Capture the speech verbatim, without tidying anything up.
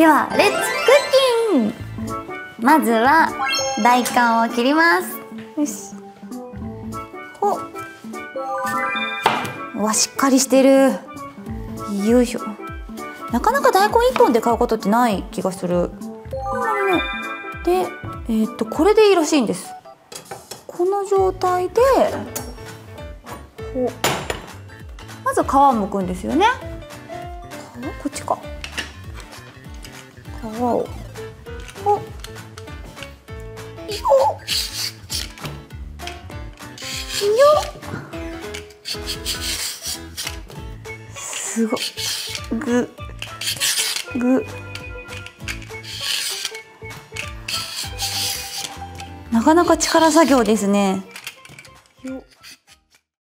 ではレッツクッキング。まずは大根を切ります。よし。ほっ。うわ、しっかりしてる。よいしょ。なかなか大根一本で買うことってない気がする。で、えー、っとこれでいいらしいんです。この状態でこうまず皮を剥くんですよね。皮こっちか。皮をほっよっすごいぐぐなかなか力作業ですね。